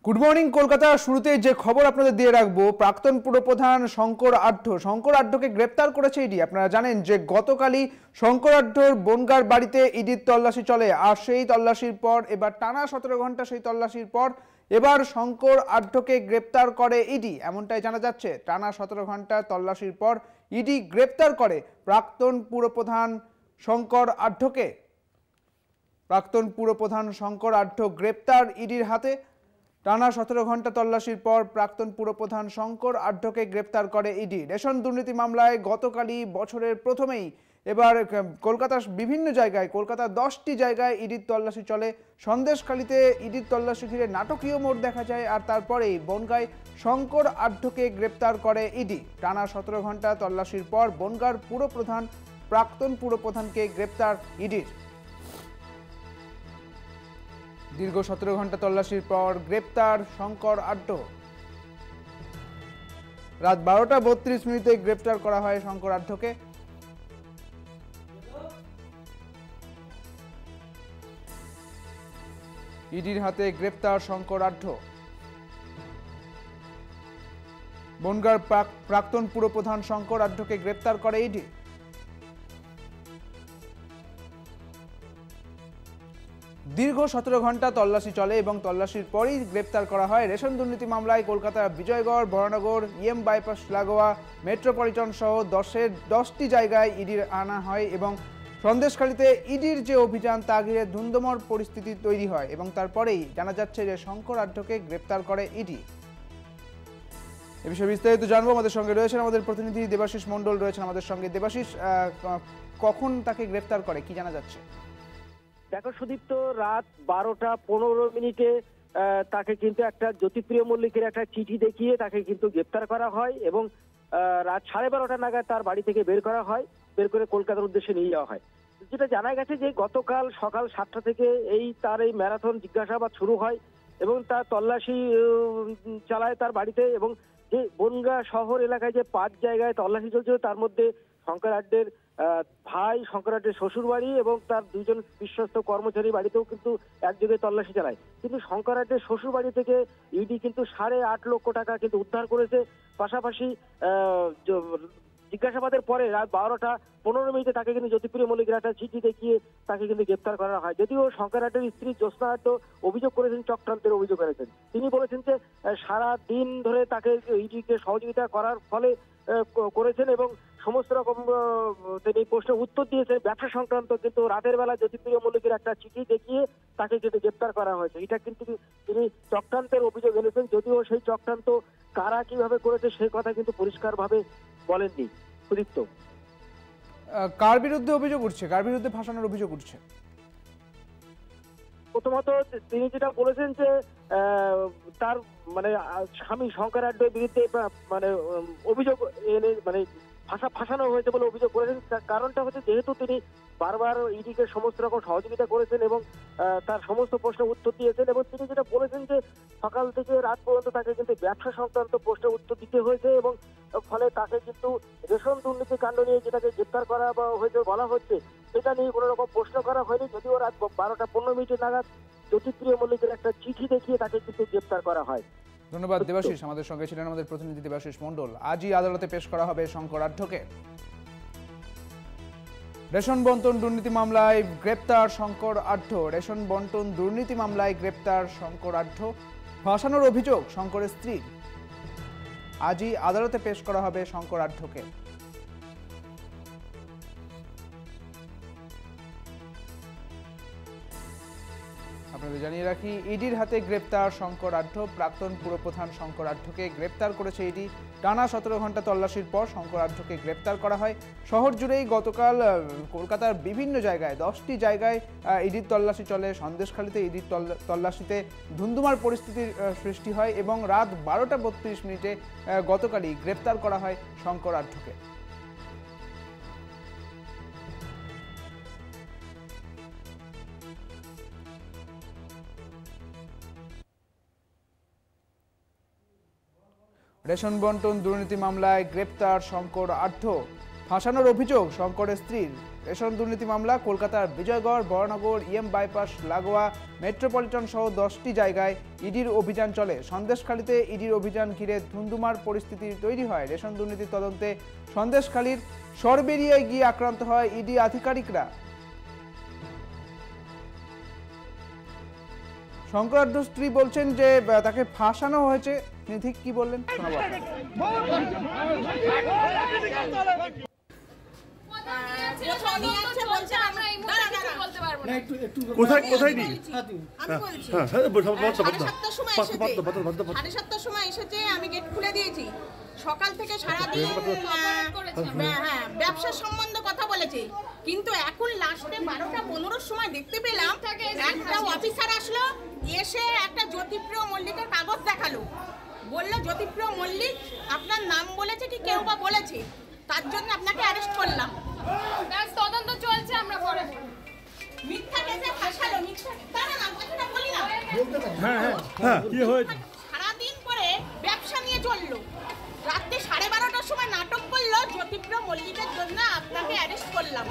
Good morning Kolkata. শুরুতে যে খবর আপনাদের দিয়ে রাখবো, প্রাক্তন পুরপ্রধান শঙ্কর আঢ্যকে গ্রেপ্তার করেছে ইডি। আপনারা জানেন যে গতকালই শঙ্কর আঢ্যর বনগার বাড়িতে ইডির তল্লাশি চলে, আর সেই তল্লাশির পর এবার টানা 17 ঘন্টা সেই তল্লাশির পর এবার শঙ্কর আঢ্যকে গ্রেপ্তার করে ইডি, এমনটাই জানা যাচ্ছে। টানা 17 ঘন্টা তল্লাশির পর ইডি গ্রেপ্তার করে প্রাক্তন পুরপ্রধান শঙ্কর আঢ্যকে। প্রাক্তন পুরপ্রধান শঙ্কর আঢ্য গ্রেপ্তার ইডির হাতে। টানা 17 ঘন্টা তল্লাশির পর প্রাক্তন পুরপ্রধান শঙ্কর আঢ্যকে গ্রেপ্তার করে ইডি। রেশন দুর্নীতি মামলায় গতকালই বছরের প্রথমেই এবার কলকাতার বিভিন্ন জায়গায়, কলকাতার 10টি জায়গায় ইডির তল্লাশি চলে। সন্দেশখালিতে ইডির তল্লাশি ঘিরে নাটকীয় মোড় দেখা যায়, আর তারপরেই বনগাঁয় শঙ্কর আঢ্যকে গ্রেপ্তার করে ইডি। টানা 17 ঘন্টা তল্লাশির পর বনগাঁর পুরপ্রধান প্রাক্তন পুরপ্রধানকে গ্রেপ্তার ইডির। দীর্ঘ 17 ঘন্টা তল্লাশির পর গ্রেপ্তার শঙ্কর আঢ্য। রাত 12টা 32 মিনিটে গ্রেপ্তার করা হয় শঙ্কর আঢ্যকে। ইডির হাতে গ্রেপ্তার শঙ্কর আঢ্য। বনগাঁর প্রাক্তন পুরপ্রধান শঙ্কর আঢ্যকে গ্রেপ্তার করে ইডি। দীর্ঘ 17 ঘন্টা তল্লাশি চলে এবং তল্লাশির পরেই গ্রেপ্তার করা হয়। রেশন দুর্নীতি মামলায় কলকাতার বিজয়গড়, বরানগর, ইএম বাইপাস লাগোয়া, মেট্রোপলিটন সহ 10টি জায়গায় ইডির আনা হয় এবং সন্দেশখালিতে ইডির যে অভিযান তা ঘিরে ধুন্ধুমার পরিস্থিতি তৈরি হয় এবং তারপরেই জানা যাচ্ছে যে শঙ্কর আঢ্যকে গ্রেপ্তার করে ইডি। এ বিষয়ে বিস্তারিত জানবো। আমাদের সঙ্গে রয়েছেন আমাদের প্রতিনিধি দেবাশিস মণ্ডল রয়েছেন আমাদের সঙ্গে। দেবাশিস, কখন তাকে গ্রেপ্তার করে, কি জানা যাচ্ছে? দেখো সুদীপ্ত, রাত 12টা 15 মিনিটে তাকে কিন্তু একটা জ্যোতিপ্রিয় মল্লিকের একটা চিঠি দেখিয়ে তাকে কিন্তু গ্রেপ্তার করা হয় এবং রাত 12:30 নাগাদ তার বাড়ি থেকে বের করা হয়, বের করে কলকাতার উদ্দেশ্যে নিয়ে যাওয়া হয়। যেটা জানা গেছে যে গতকাল সকাল 7টা থেকে তার এই ম্যারাথন জিজ্ঞাসাবাদ শুরু হয় এবং তার তল্লাশি চালায় তার বাড়িতে। এবং যে বনগাঁ শহর এলাকায় যে 5 জায়গায় তল্লাশি চলছিল তার মধ্যে শঙ্কর আঢ্যের ভাই, শঙ্কর আঢ্যের শ্বশুর বাড়ি এবং তার 2জন বিশ্বস্ত কর্মচারী বাড়িতেও কিন্তু একযোগে তল্লাশি চালায়। কিন্তু শঙ্কর আঢ্যের শ্বশুর বাড়ি থেকে ইডি কিন্তু 8.5 লক্ষ টাকা কিন্তু উদ্ধার করেছে। পাশাপাশি জিজ্ঞাসাবাদের পরে রাত 12টা 15 মিনিটে তাকে কিন্তু জ্যোতিপ্রিয় মল্লিকের একটা চিঠি দেখিয়ে তাকে কিন্তু গ্রেপ্তার করা হয়। যদিও শঙ্কর আঢ্যের স্ত্রী জ্যোৎস্না আঢ্য অভিযোগ করেছেন, চক্রান্তের অভিযোগ করেছেন। তিনি বলেছেন যে সারা দিন ধরে তাকে ইডিকে সহযোগিতা করার ফলে করেছেন এবং সমস্ত রকম তিনি প্রশ্নের উত্তর দিয়েছে। ব্যবসা সংক্রান্ত কিন্তু রাতের বেলা জ্যোতিপ্রিয় মল্লিকের একটা চিঠি দেখিয়ে তাকে কিন্তু গ্রেপ্তার করা হয়েছে। এটা কিন্তু তিনি চক্রান্তের অভিযোগ এনেছেন, যদিও সেই চক্রান্ত কারা কিভাবে করেছে সেই কথা কিন্তু পরিষ্কারভাবে বলেননি। সুদীপ্ত, কার বিরুদ্ধে অভিযোগ উঠছে, কার বিরুদ্ধে ফাঁসানোর অভিযোগ উঠছে? প্রথমত তিনি যেটা বলেছেন যে তার মানে স্বামী শঙ্কর আঢ্যের বিরুদ্ধে মানে অভিযোগ এনে মানে ফাঁসানো হয়েছে বলে অভিযোগ করেছেন। কারণটা হচ্ছে যেহেতু তিনি বারবার ইডিকে সমস্ত রকম সহযোগিতা করেছেন এবং তার সমস্ত প্রশ্নের উত্তর দিয়েছেন এবং তিনি যেটা বলেছেন যে সকাল থেকে রাত পর্যন্ত তাকে কিন্তু ব্যবসা সংক্রান্ত প্রশ্নের উত্তর দিতে হয়েছে এবং ফলে তাকে কিন্তু রেশন দুর্নীতি কাণ্ড নিয়ে যেটাকে গ্রেপ্তার করা বা হয়েছে বলা হচ্ছে সেটা নিয়ে কোনো রকম প্রশ্ন করা হয়নি। যদিও রাত 12টা 15 মিনিটের নাগাদ জ্যোতিপ্রিয় মল্লিকের একটা চিঠি দেখিয়ে তাকে কিন্তু গ্রেপ্তার করা হয়। ধন্যবাদ দেবাশিস। আমাদের সঙ্গে ছিলেন আমাদের প্রতিনিধি দেবাশিস মণ্ডল। আজই আদালতে পেশ করা হবে শঙ্কর আঢ্যকে। রেশন বন্টন দুর্নীতি মামলায় গ্রেপ্তার শঙ্কর আঢ্য। রেশন বন্টন দুর্নীতি মামলায় গ্রেপ্তার শঙ্কর আঢ্য। ফাঁসানোর অভিযোগ শঙ্করের স্ত্রীর। আজই আদালতে পেশ করা হবে শঙ্কর আঢ্যকে। আপনাদের জানিয়ে রাখি, ইডির হাতে গ্রেপ্তার শঙ্কর আঢ্য। প্রাক্তন পুরপ্রধান শঙ্কর আঢ্যকে গ্রেপ্তার করেছে ইডি। টানা 17 ঘন্টা তল্লাশির পর শঙ্কর আঢ্যকে গ্রেপ্তার করা হয়। শহর জুড়েই গতকাল কলকাতার বিভিন্ন জায়গায় 10টি জায়গায় ইডির তল্লাশি চলে। সন্দেশখালিতে ইডির তল্লাশিতে ধুন্ধুমার পরিস্থিতির সৃষ্টি হয় এবং রাত 12টা 32 মিনিটে গতকালই গ্রেপ্তার করা হয় শঙ্কর আঢ্যকে। রেশন বন্টন দুর্নীতি মামলায় গ্রেপ্তার শঙ্কর আঢ্য। ফাঁসানোর অভিযোগ শঙ্করের স্ত্রীর। রেশন দুর্নীতি মামলা কলকাতার বিজয়গড়, বরানগর, বাইপাস লাগোয়া, মেট্রোপলিটন সহ 10টি জায়গায় ইডির অভিযান চলে। সন্দেশখালীতে ইডির অভিযান ঘিরে ধুন্ধুমার পরিস্থিতি তৈরি হয়। রেশন দুর্নীতির তদন্তে সন্দেশখালীর সরবেরিয়ায় গিয়ে আক্রান্ত হয় ইডি আধিকারিকরা। শঙ্করাঢ্যর স্ত্রী বলছেন যে তাকে ফাঁসানো হয়েছে। তিনি ঠিক কি বললেন শোনাবো আমি গেট খুলে দিয়েছি সকাল থেকে সারাদিন ব্যবসা সম্বন্ধে কথা বলেছে, কিন্তু এখন লাস্টে 12:15 সময় দেখতে পেলাম একটা অফিসার আসলো, এসে একটা জ্যোতিপ্রিয় মল্লিকের কাগজ দেখালো, বললো জ্যোতিপ্রিয় মল্লিক আপনার নাম বলেছে কি কেউ বা বলেছে, তার জন্য আপনাকে অ্যারেস্ট করলাম। তদন্ত চলছে, আমরা পরে মিথ্যা কেসে ফাঁসালো। মিথ্যা দাঁড়া না, কথাটা বলি না। হ্যাঁ কি হয়েছে? সারাদিন পরে ব্যবসা নিয়ে চললো, রাত্রে 12:30টার সময় নাটক করলো, জ্যোতিপ্রিয় মল্লিকের জন্য আপনাকে অ্যারেস্ট করলাম।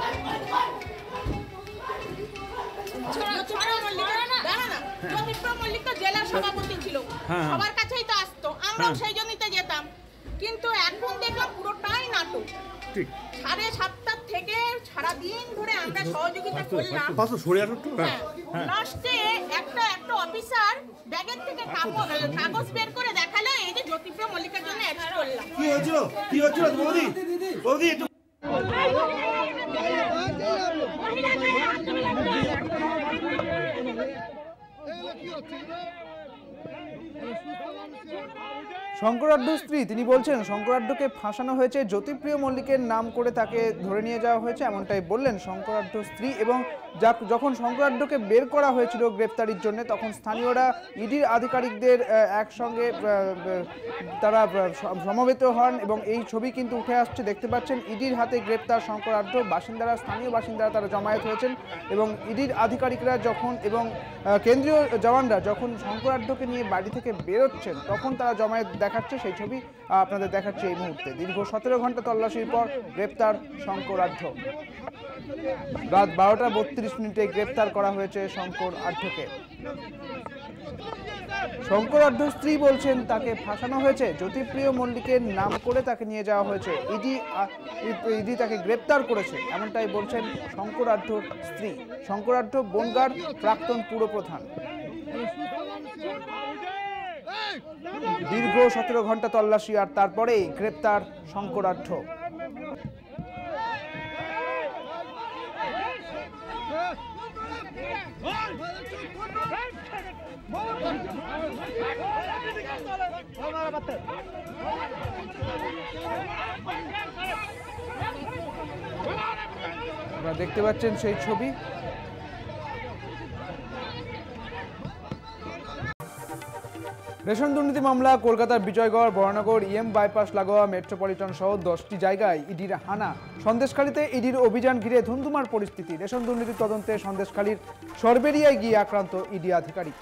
জ্যোতিপ্রিয় মল্লিক তো জেলার সভাপতি ছিল, সবার কাছেই তো আসতো, আমরাও সেই জন্যই তো যেতাম। কিন্তু এখন দেখলাম পুরোটাই নাটক। 7:30 থেকে সারাদিন ধরে আমরা সহযোগিতা করলাম। লাস্টে একটা অফিসার ব্যাগের থেকে কাগজ বের করে দেখালো, এই যে জ্যোতিপ্রিয় মল্লিকের জন্য অ্যারেস্ট করলাম। কি হয়েছিল বৌদি? বৌদি একটু শঙ্করাঢ্যর স্ত্রী তিনি বলছেন শঙ্করাঢ্যকে ফাঁসানো হয়েছে, জ্যোতিপ্রিয় মল্লিকের নাম করে তাকে ধরে নিয়ে যাওয়া হয়েছে, এমনটাই বললেন শঙ্করাঢ্যর স্ত্রী। এবং যখন শঙ্করাঢ্যকে বের করা হয়েছিল গ্রেপ্তারির জন্য, তখন স্থানীয়রা ইডির আধিকারিকদের একসঙ্গে তারা সমবেত হন এবং এই ছবি কিন্তু উঠে আসছে, দেখতে পাচ্ছেন ইডির হাতে গ্রেপ্তার শঙ্করাঢ্য। স্থানীয় বাসিন্দারা তারা জমায়েত হয়েছেন এবং ইডির আধিকারিকরা যখন এবং কেন্দ্রীয় জওয়ানরা যখন শঙ্করাঢ্যকে নিয়ে বাড়ি থেকে বেরোচ্ছেন, তখন তারা জমায়েত দেখাচ্ছে, সেই ছবি আপনাদের দেখাচ্ছে এই মুহূর্তে। দীর্ঘ 17 ঘন্টা তল্লাশির পর গ্রেপ্তার শঙ্করাঢ্য। রাত 12:32 গ্রেপ্তার করা হয়েছে শঙ্করাঢ্যকে। শঙ্করাঢ্যর স্ত্রী বলছেন তাকে ফাঁসানো হয়েছে, জ্যোতিপ্রিয় মল্লিকের নাম করে তাকে নিয়ে যাওয়া হয়েছে, ইডি তাকে গ্রেপ্তার করেছে, এমনটাই বলছেন শঙ্করাঢ্যর স্ত্রী। শঙ্করাঢ্য বনগাঁর প্রাক্তন পুরপ্রধান। দীর্ঘ 17 ঘন্টা তল্লাশি আর তারপরেই গ্রেপ্তার শঙ্করাঢ্য। আপনারা দেখতে পাচ্ছেন সেই ছবি। রেশন দুর্নীতি মামলা কলকাতার বিজয়গড়, বরানগর, বাইপাস লাগোয়া, মেট্রোপলিটন সহ 10টি জায়গায় ইডির হানা। সন্দেশখালীতে ইডির অভিযান ঘিরে ধুন্ধুমার পরিস্থিতি। রেশন দুর্নীতির তদন্তে সন্দেশখালীর সরবেরিয়ায় গিয়ে আক্রান্ত ইডি আধিকারিক।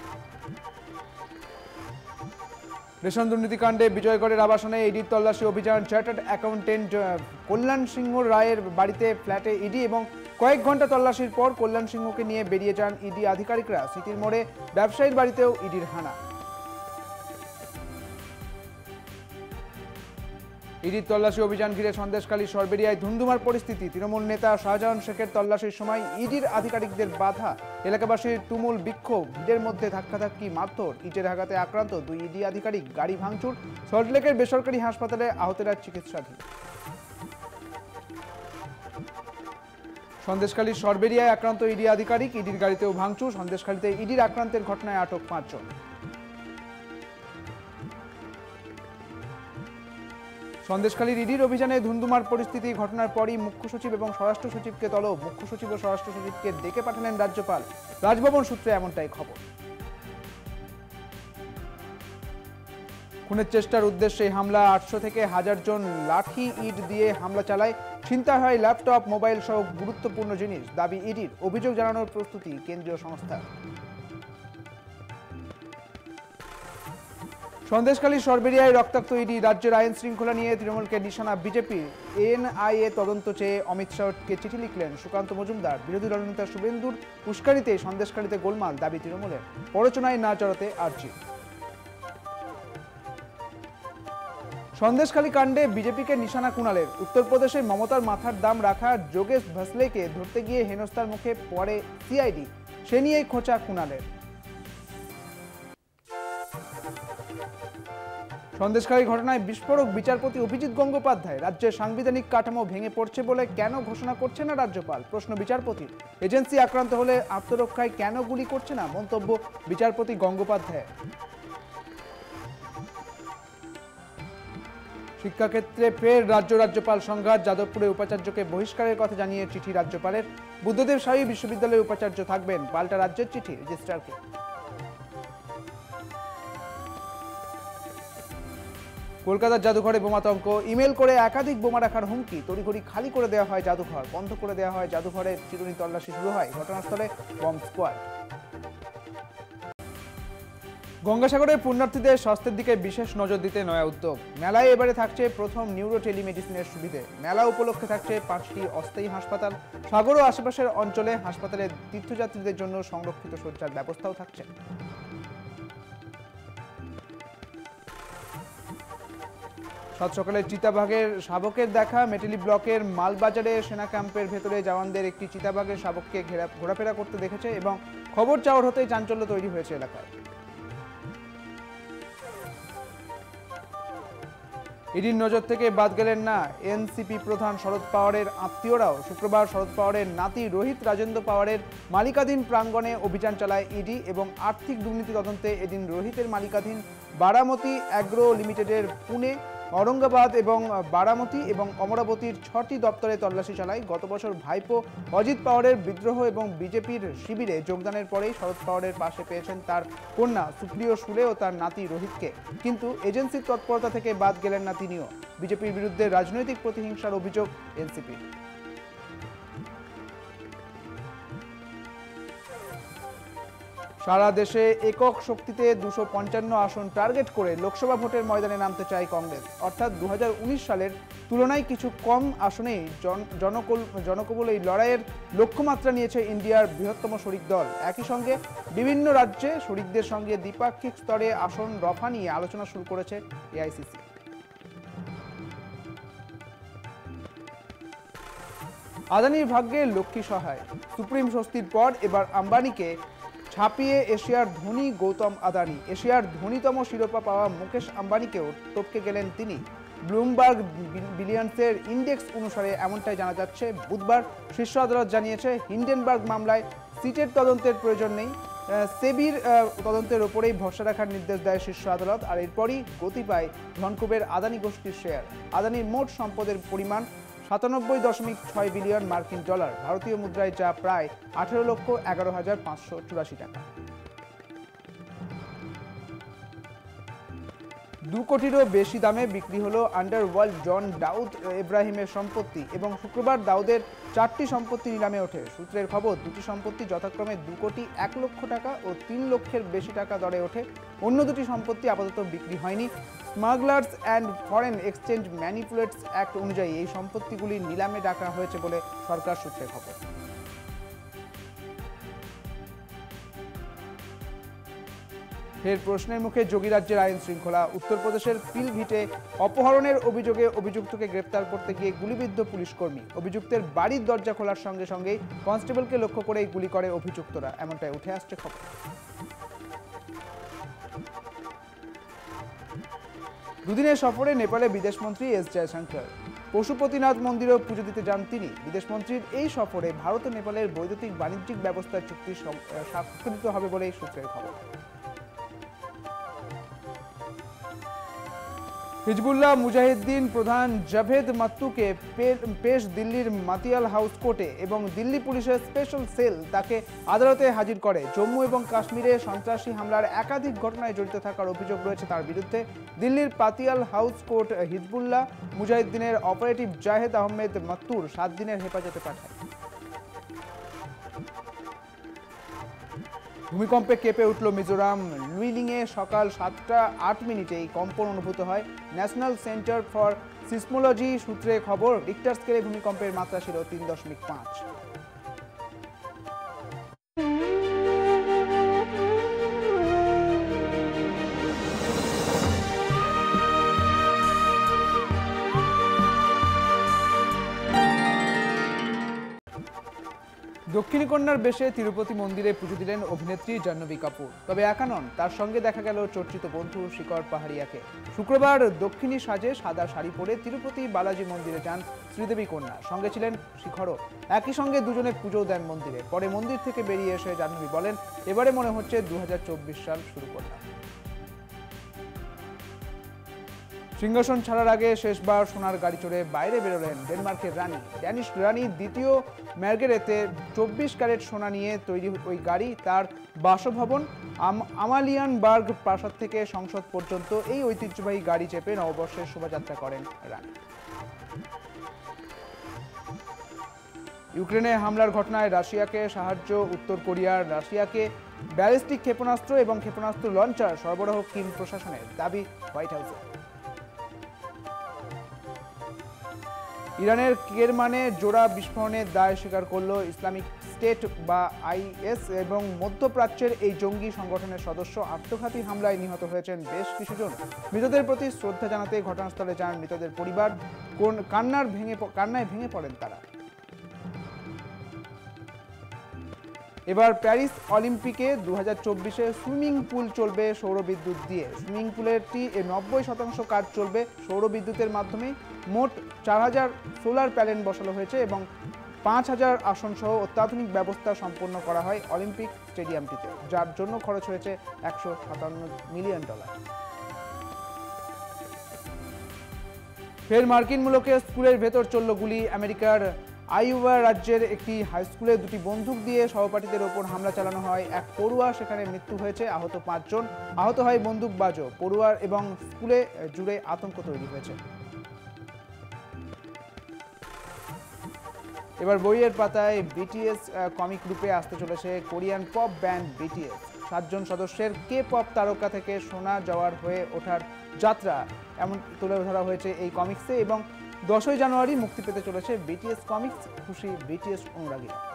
রেশন দুর্নীতিকাণ্ডে বিজয়গড়ের আবাসনে ইডির তল্লাশি অভিযান। চার্টার্ড অ্যাকাউন্টেন্ট কল্যাণ সিংহ রায়ের বাড়িতে, ফ্ল্যাটে ইডি এবং কয়েক ঘন্টা তল্লাশির পর কল্যাণ সিংহকে নিয়ে বেরিয়ে যান ইডি আধিকারিকরা। স্মৃতির মোড়ে ব্যবসায়ীর বাড়িতেও ইডির হানা। ইডির তল্লাশি অভিযান ঘিরে সন্দেশখালী সরবেরিয়ায় ধুন্ধুমার পরিস্থিতি। তৃণমূল নেতা শাহজাহান শেখের তল্লাশির সময় ইডির আধিকারিকদের বাধা, এলাকাবাসীর তুমুল বিক্ষোভ, ভিড়ের মধ্যে ধাক্কাধাক্কি, মারধর, ইটের আঘাতে আক্রান্ত 2 ইডি আধিকারিক, গাড়ি ভাঙচুর। সল্টলেকের বেসরকারি হাসপাতালে আহতরা চিকিৎসাধীন। সন্দেশখালীর সরবেরিয়ায় আক্রান্ত ইডি আধিকারিক, ইডির গাড়িতেও ভাঙচুর। সন্দেশখালীতে ইডির আক্রান্তের ঘটনায় আটক 5 জন। সন্দেশখালীর ইডির অভিযানে ধুন্ধুমার পরিস্থিতি। ঘটনার পরই মুখ্য সচিব এবং স্বরাষ্ট্র সচিবকে তলব। মুখ্য সচিব ও স্বরাষ্ট্র সচিবকে ডেকে পাঠালেন রাজ্যপাল। রাজভবন সূত্রে এমনটাই খবর। খুনের চেষ্টার উদ্দেশ্যে হামলা। 800 থেকে 1000 জন লাঠি ইট দিয়ে হামলা চালায়। ছিনতাই হয় ল্যাপটপ, মোবাইল সহ গুরুত্বপূর্ণ জিনিস। দাবি ইডির, অভিযোগ জানানোর প্রস্তুতি কেন্দ্রীয় সংস্থা। সন্দেশখালী সরবেরিয়ায় রক্তাক্ত ইডি, রাজ্যের আইন শৃঙ্খলা নিয়ে তৃণমূলকে নিশানা বিজেপি। এনআইএ তদন্ত চেয়ে অমিত শাহকে চিঠি লিখলেন সুকান্ত মজুমদার। বিরোধী দলনেতা শুভেন্দুর উস্কানিতে সন্দেশখালীতে গোলমাল, দাবি তৃণমূলের। প্ররোচনায় না জড়াতে আর্জি। সন্দেশখালী কাণ্ডে বিজেপিকে নিশানা কুণালের। উত্তরপ্রদেশে মমতার মাথার দাম রাখা যোগেশ ভসলেকে ধরতে গিয়ে হেনস্থার মুখে পড়ে সিআইডি, সে নিয়েই খোঁচা কুণালের। সন্দেশখালী ঘটনায় বিস্ফোরক বিচারপতি অভিজিৎ গঙ্গোপাধ্যায়। রাজ্যের সাংবিধানিক কাঠামো ভেঙে পড়ছে বলে কেন ঘোষণা করছে না রাজ্যপাল, প্রশ্ন বিচারপতি। এজেন্সি আক্রান্ত হলে আত্মরক্ষায় কেন গুলি করছে না, মন্তব্য বিচারপতি গঙ্গোপাধ্যায়। শিক্ষাক্ষেত্রে ফের রাজ্যপাল সংঘাত, যাদবপুরে উপাচার্যকে বহিষ্কারের কথা জানিয়ে চিঠি রাজ্যপালের। বুদ্ধদেব শাহী বিশ্ববিদ্যালয়ের উপাচার্য থাকবেন, পাল্টা রাজ্যের চিঠি রেজিস্ট্রারকে। কলকাতার জাদুঘরে বোমাতঙ্ক, ইমেল করে একাধিক বোমা রাখার হুমকি, তড়িঘড়ি খালি করে দেওয়া হয় জাদুঘর, বন্ধ করে দেওয়া হয় জাদুঘরের, চিরুনি তল্লাশি শুরু হয়, ঘটনাস্থলে বম্ব স্কোয়াড। গঙ্গাসাগরের পুণ্যার্থীদের স্বাস্থ্যের দিকে বিশেষ নজর দিতে নয়া উদ্যোগ। মেলায় এবারে থাকছে প্রথম নিউরো টেলিমেডিসিনের সুবিধে। মেলা উপলক্ষে থাকছে 5টি অস্থায়ী হাসপাতাল। সাগর ও আশেপাশের অঞ্চলে হাসপাতালে তীর্থযাত্রীদের জন্য সংরক্ষিত শয্যার ব্যবস্থাও থাকছে। সাত সকালে চিতাবাঘের শাবকের দেখা। মেটেলি ব্লকের মালবাজারে সেনা ক্যাম্পের ভেতরে জওয়ানদের একটি চিতাবাঘের শাবককে ঘোরাফেরা করতে দেখেছে এবং খবর চাওয়ার হতেই চাঞ্চল্য তৈরি হয়েছে এলাকায়। ইডির নজর থেকে বাদ গেলেন না এনসিপি প্রধান শরদ পাওয়ারের আত্মীয়রাও। শুক্রবার শরদ পাওয়ারের নাতি রোহিত রাজেন্দ্র পাওয়ারের মালিকাধীন প্রাঙ্গণে অভিযান চালায় ইডি এবং আর্থিক দুর্নীতি তদন্তে এদিন রোহিতের মালিকাধীন বারামতি অ্যাগ্রো লিমিটেডের পুনে, औरंगाबाद এবং বারামতি এবং অমরাবতীর 6টি দপ্তরে তল্লাশি চালায়। গত বছর ভাইপো অজিত পাওয়ারের বিদ্রোহ এবং বিজেপির শিবিরে যোগদানের পরেই শরদ পাওয়ারের পাশে পেয়েছেন তার কন্যা সুপ্রিয় সুলে ও তার নাতি রোহিতকে, কিন্তু এজেন্সির তৎপরতা থেকে বাদ গেলেন না তিনিও। বিজেপির বিরুদ্ধে রাজনৈতিক প্রতিহিংসার অভিযোগ এনসিপি। সারা দেশে একক শক্তিতে 255 আসন টার্গেট করে লোকসভা ভোটের ময়দানে নামতে চায় কংগ্রেস। অর্থাৎ 2019 সালের তুলনায় কিছু কম আসনেই জনকবল এই লড়াইয়ের লক্ষ্যমাত্রা নিয়েছে ইন্ডিয়ার বৃহত্তম শরিক দল। একই সঙ্গে বিভিন্ন রাজ্যে শরিকদের সঙ্গে দ্বিপাক্ষিক স্তরে আসন রফা নিয়ে আলোচনা শুরু করেছে এআইসিসি। আদানির ভাগ্যে লক্ষ্মী সহায়, সুপ্রিম স্বস্তির পর এবার আম্বানিকে ছাপিয়ে এশিয়ার ধনী গৌতম আদানি। এশিয়ার ধনীতম শিরোপা পাওয়া মুকেশ আম্বানিকেও টপকে গেলেন তিনি। ব্লুমবার্গ বিলিয়ন্সের ইন্ডেক্স অনুসারে এমনটাই জানা যাচ্ছে। বুধবার শীর্ষ আদালত জানিয়েছে হিন্ডেনবার্গ মামলায় সিটের তদন্তের প্রয়োজন নেই, সেবির তদন্তের ওপরেই ভরসা রাখার নির্দেশ দেয় শীর্ষ আদালত। আর এরপরই গতি পায় ধনকুবের আদানি গোষ্ঠীর শেয়ার। আদানির মোট সম্পদের পরিমাণ 97.6 বিলিয়ন মার্কিন ডলার, ভারতীয় মুদ্রায় যা প্রায় 18,11,584 টাকা। 2 কোটিরও বেশি দামে বিক্রি হলো আন্ডারওয়ার্ল্ড জন দাউদ ইব্রাহিমের সম্পত্তি এবং শুক্রবার দাউদের 4টি সম্পত্তি নিলামে ওঠে। সূত্রের খবর, 2টি সম্পত্তি যথাক্রমে 2 কোটি 1 লক্ষ টাকা ও 3 লক্ষের বেশি টাকা দরে ওঠে। অন্য 2টি সম্পত্তি আপাতত বিক্রি হয়নি। Smugglers and foreign exchange manipulators act অনুযায়ী এই সম্পত্তিগুলি নিলামে ডাকা হয়েছে বলে সরকার সূত্রে খবর। ফের প্রশ্নের মুখে যোগী রাজ্যের আইন শৃঙ্খলা। উত্তরপ্রদেশের পিলভিটে অপহরণের অভিযোগে অভিযুক্তকে গ্রেপ্তার করতে গিয়ে গুলিবিদ্ধ পুলিশ কর্মী। অভিযুক্তের বাড়ির দরজা খোলার সঙ্গে সঙ্গেই কনস্টেবলকে লক্ষ্য করেই গুলি করে অভিযুক্তরা, এমনটাই উঠে আসছে খবর। দুদিনের সফরে নেপালে বিদেশমন্ত্রী এস জয়শঙ্কর। পশুপতিনাথ মন্দিরেও পুজো দিতে যান তিনি। বিদেশমন্ত্রীর এই সফরে ভারত ও নেপালের বৈদ্যুতিক বাণিজ্যিক ব্যবস্থার চুক্তি স্বাক্ষরিত হবে বলে সূত্রের খবর। হিজবুল্লাহ মুজাহিদ্দিন প্রধান জাভেদ মাত্তুকে পেশ দিল্লির মাতিয়াল হাউস কোর্টে এবং দিল্লি পুলিশের স্পেশাল সেল তাকে আদালতে হাজির করে। জম্মু এবং কাশ্মীরে সন্ত্রাসী হামলার একাধিক ঘটনায় জড়িত থাকার অভিযোগ রয়েছে তার বিরুদ্ধে। দিল্লির পাতিয়াল হাউস কোর্ট হিজবুল্লাহ মুজাহিদ্দিনের অপারেটিভ জাহেদ আহমেদ মাত্তুর 7 দিনের হেফাজতে পাঠায়। ভূমিকম্পে কেঁপে উঠল মিজোরাম। লুইলিংয়ে সকাল 7:08 এই কম্পন অনুভূত হয়। ন্যাশনাল সেন্টার ফর সিসমোলজি সূত্রে খবর, রিক্টার স্কেলে ভূমিকম্পের মাত্রা ছিল 3.5। দক্ষিণী কন্যার বেশে তিরুপতি মন্দিরে পুজো দিলেন অভিনেত্রী জাহ্নবী কাপুর। তবে একা নন, তার সঙ্গে দেখা গেল চর্চিত বন্ধু শিখর পাহাড়িয়াকে। শুক্রবার দক্ষিণী সাজে সাদা শাড়ি পরে তিরুপতি বালাজি মন্দিরে যান শ্রীদেবী কন্যা, সঙ্গে ছিলেন শিখরও। একই সঙ্গে দুজনে পুজো দেন মন্দিরে। পরে মন্দির থেকে বেরিয়ে এসে জাহ্নবী বলেন, এবারে মনে হচ্ছে 2024 সাল শুরু করলাম। সিংহাসন ছাড়ার আগে শেষবার সোনার গাড়ি চড়ে বাইরে বেরোলেন ডেনমার্কের রানী। ড্যানিশ রানী দ্বিতীয় ম্যার্গেরেতে 24 ক্যারেট সোনা নিয়ে তৈরি ওই গাড়ি তার বাসভবন আমালিয়ানবার্গ প্রাসাদ থেকে সংসদ পর্যন্ত এই ঐতিহ্যবাহী গাড়ি চেপে নববর্ষের শোভাযাত্রা করেন রানী। ইউক্রেনে হামলার ঘটনায় রাশিয়াকে সাহায্য উত্তর কোরিয়ার। রাশিয়াকে ব্যালিস্টিক ক্ষেপণাস্ত্র এবং ক্ষেপণাস্ত্র লঞ্চার সরবরাহ কিম প্রশাসনের দাবি হোয়াইট হাউসে। ইরানের কেরমানে জোড়া বিস্ফোরণের দায় স্বীকার করল ইসলামিক স্টেট বা IS এবং মধ্যপ্রাচ্যের এই জঙ্গি সংগঠনের সদস্য। আত্মঘাতী হামলায় নিহত হয়েছেন বেশ কিছুজন। মৃতদের প্রতি শ্রদ্ধা জানাতে ঘটনাস্থলে যান মৃতদের পরিবার। কান্নায় ভেঙে পড়েন তারা। এবার প্যারিস অলিম্পিকে 2024-এ সুইমিং পুল চলবে সৌরবিদ্যুৎ দিয়ে। সুইমিং পুলেরটি 90% কাজ চলবে সৌরবিদ্যুতের মাধ্যমে। মোট 4000 সোলার প্যানেল বসানো হয়েছে এবং 5000 আসন সহ অত্যাধুনিক ব্যবস্থা সম্পন্ন করা হয় অলিম্পিক স্টেডিয়ামটিতে, যার জন্য খরচ হয়েছে $157 মিলিয়ন। ফের মার্কিন মুলুকে স্কুলের ভেতর চলল গুলি। আমেরিকার আইওয়া রাজ্যের একটি হাই স্কুলে দুটি বন্দুক দিয়ে সহপাঠীদের ওপর হামলা চালানো হয়। এক পড়ুয়া, সেখানে মৃত্যু হয়েছে, আহত 5 জন। আহত হয় বন্দুকবাজও। পড়ুয়ার এবং স্কুলে জুড়ে আতঙ্ক তৈরি হয়েছে। এবার বইয়ের পাতায় BTS কমিক রূপে আসতে চলেছে কোরিয়ান পপ ব্যান্ড BTS। 7 জন সদস্যের K-পপ তারকা থেকে শোনা যাওয়ার হয়ে ওঠার যাত্রা এমন তুলে ধরা হয়েছে এই কমিক্সে। এবং 10ই জানুয়ারি মুক্তি পেতে চলেছে BTS কমিক্স। খুশি BTS অনুরাগীরা।